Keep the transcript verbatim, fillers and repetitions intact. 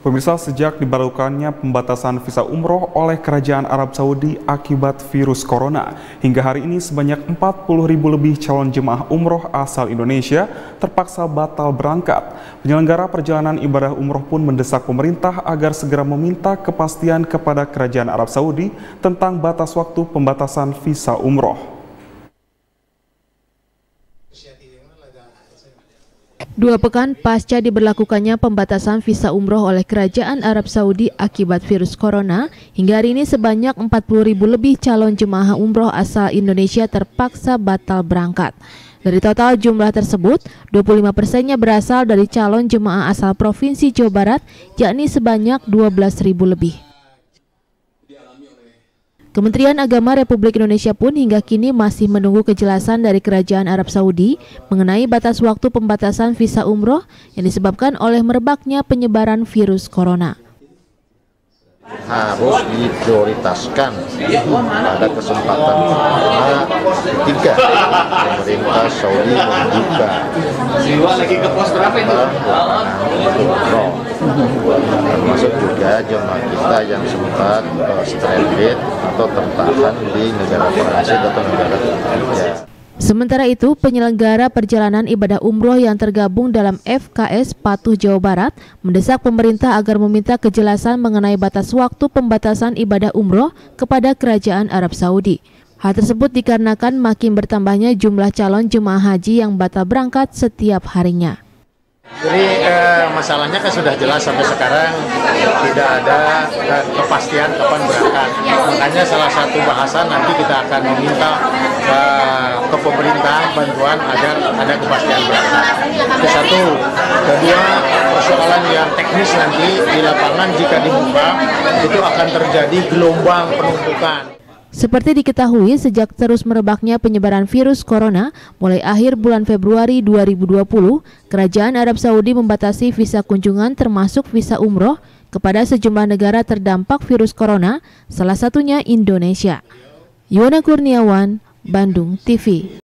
Pemirsa, sejak diberlakukannya pembatasan visa umroh oleh Kerajaan Arab Saudi akibat virus corona, hingga hari ini sebanyak empat puluh ribu lebih calon jemaah umroh asal Indonesia terpaksa batal berangkat. Penyelenggara perjalanan ibadah umroh pun mendesak pemerintah agar segera meminta kepastian kepada Kerajaan Arab Saudi tentang batas waktu pembatasan visa umroh. Dua pekan pasca diberlakukannya pembatasan visa umroh oleh Kerajaan Arab Saudi akibat virus corona, hingga hari ini sebanyak empat puluh ribu lebih calon jemaah umroh asal Indonesia terpaksa batal berangkat. Dari total jumlah tersebut, dua puluh lima persennya berasal dari calon jemaah asal Provinsi Jawa Barat, yakni sebanyak dua belas ribu lebih. Kementerian Agama Republik Indonesia pun hingga kini masih menunggu kejelasan dari Kerajaan Arab Saudi mengenai batas waktu pembatasan visa umroh yang disebabkan oleh merebaknya penyebaran virus corona. Harus diprioritaskan pada kesempatan pertama ketika pemerintah Saudi membuka umroh, termasuk juga jemaah kita yang sempat uh, stranded atau tertahan di negara transit atau negara tujuan. Sementara itu, penyelenggara perjalanan ibadah umroh yang tergabung dalam F K S Patuh Jawa Barat mendesak pemerintah agar meminta kejelasan mengenai batas waktu pembatasan ibadah umroh kepada Kerajaan Arab Saudi. Hal tersebut dikarenakan makin bertambahnya jumlah calon jemaah haji yang batal berangkat setiap harinya. Jadi eh, masalahnya kan sudah jelas sampai sekarang tidak ada eh, kepastian kapan berangkat. Makanya salah satu bahasan nanti kita akan meminta eh, ke pemerintah bantuan agar ada kepastian berangkat. Itu satu. Kedua, persoalan yang teknis nanti di lapangan jika dibuka itu akan terjadi gelombang penumpukan. Seperti diketahui, sejak terus merebaknya penyebaran virus corona, mulai akhir bulan Februari dua ribu dua puluh, Kerajaan Arab Saudi membatasi visa kunjungan termasuk visa umroh kepada sejumlah negara terdampak virus corona, salah satunya Indonesia. Yuwana Kurniawan, Bandung T V.